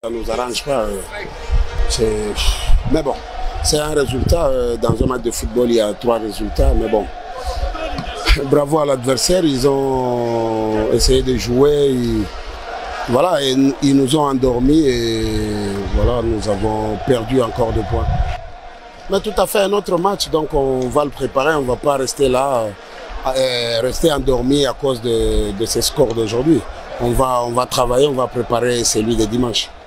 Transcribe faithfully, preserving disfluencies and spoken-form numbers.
Ça ne nous arrange pas. Mais bon, c'est un résultat. Dans un match de football, il y a trois résultats. Mais bon, bravo à l'adversaire. Ils ont essayé de jouer. Ils, voilà, et ils nous ont endormis et voilà, nous avons perdu encore des points. Mais tout à fait un autre match, donc on va le préparer. On ne va pas rester là, rester endormi à cause de, de ces scores d'aujourd'hui. On va, on va travailler, on va préparer celui de dimanche.